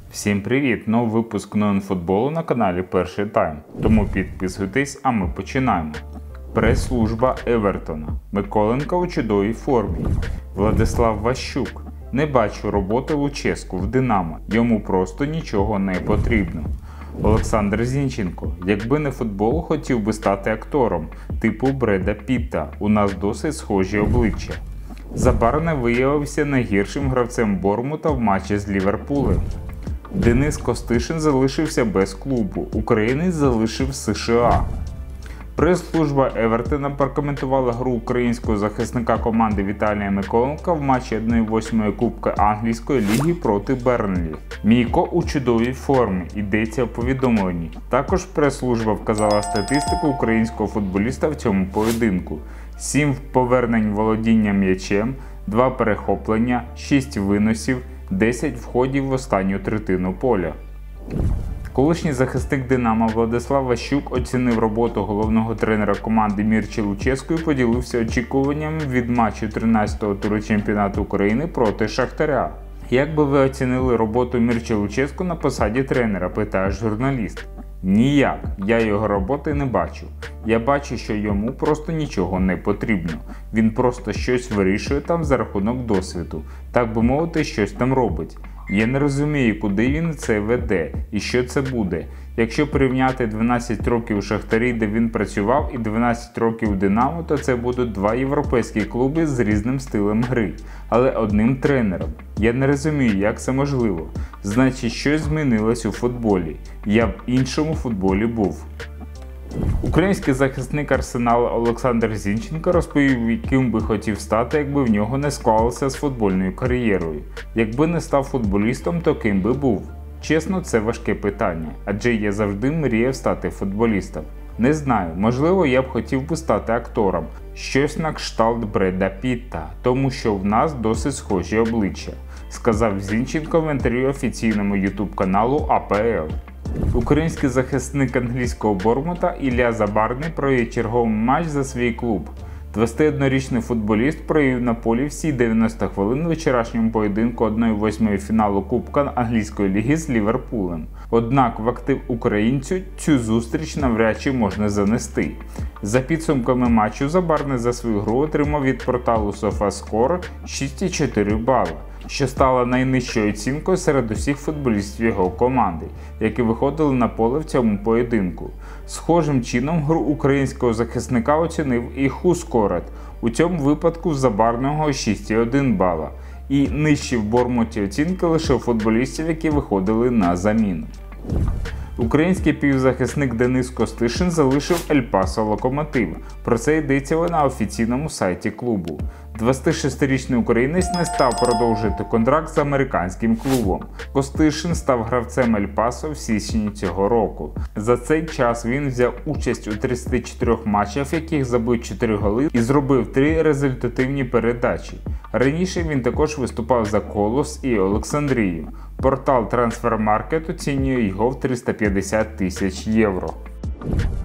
Всім привіт! Новий випуск НОН-футболу на каналі Перший Тайм. Тому підписуйтесь, а ми починаємо. Прес-служба Евертона. Миколенко у чудовій формі. Владислав Ващук. Не бачу роботи Луческу в Динамо. Йому просто нічого не потрібно. Олександр Зінченко. Якби не футбол, хотів би стати актором, типу Бреда Пітта. У нас досить схожі обличчя. Забарне виявився найгіршим гравцем Борнмута в матчі з Ліверпулем. Денис Костишин залишився без клубу. Українець залишив США. Прес-служба Евертона прокоментувала гру українського захисника команди Віталія Миколенка в матчі 1/8 Кубка Англійської ліги проти Бернлі. Мійко у чудовій формі, йдеться в повідомленні. Також прес-служба вказала статистику українського футболіста в цьому поєдинку. 7 повернень володіння м'ячем, 2 перехоплення, 6 виносів, 10 входів в останню третину поля. Колишній захисник Динамо Владислав Ващук оцінив роботу головного тренера команди Мірчі Луческу і поділився очікуваннями від матчу 13-го туру чемпіонату України проти Шахтаря. Як би ви оцінили роботу Мірчі Луческу на посаді тренера, питає журналіст. Ніяк, я його роботи не бачу. Я бачу, що йому просто нічого не потрібно. Він просто щось вирішує там за рахунок досвіду. Так би мовити, щось там робить. Я не розумію, куди він це веде і що це буде. Якщо порівняти 12 років у Шахтарі, де він працював, і 12 років у Динамо, то це будуть 2 європейські клуби з різним стилем гри, але одним тренером. Я не розумію, як це можливо. Значить, щось змінилось у футболі. Я в іншому футболі був. Український захисник Арсенала Олександр Зінченко розповів, яким би хотів стати, якби в нього не склалося з футбольною кар'єрою. Якби не став футболістом, то ким би був? Чесно, це важке питання, адже я завжди мріяв стати футболістом. Не знаю, можливо, я б хотів би стати актором, щось на кшталт Бреда Пітта, тому що в нас досить схожі обличчя, сказав Зінченко в інтерв'ю офіційному ютуб-каналу АПЛ. Український захисник англійського Борнмута Ілля Забарний провів черговий матч за свій клуб. 21-річний футболіст провів на полі всі 90 хвилин у вчорашньому поєдинку 1/8 фіналу Кубка Англійської ліги з Ліверпулем. Однак в актив українцю цю зустріч навряд чи можна занести. За підсумками матчу Забарний за свою гру отримав від порталу SofaScore 6,4 бала, що стало найнижчою оцінкою серед усіх футболістів його команди, які виходили на поле в цьому поєдинку. Схожим чином гру українського захисника оцінив і Хускорет, у цьому випадку в Забарного 6,1 бала. І нижчі в Борнмуті оцінки лише у футболістів, які виходили на заміну. Український півзахисник Денис Костишин залишив Ель Пасо Локомотив. Про це йдеться на офіційному сайті клубу. 26-річний українець не став продовжити контракт з американським клубом. Костишин став гравцем Ель Пасо в січні цього року. За цей час він взяв участь у 34 матчах, в яких забив 4 голи і зробив 3 результативні передачі. Раніше він також виступав за Колос і Олександрію. Портал Transfermarkt оцінює його в 350 тисяч євро.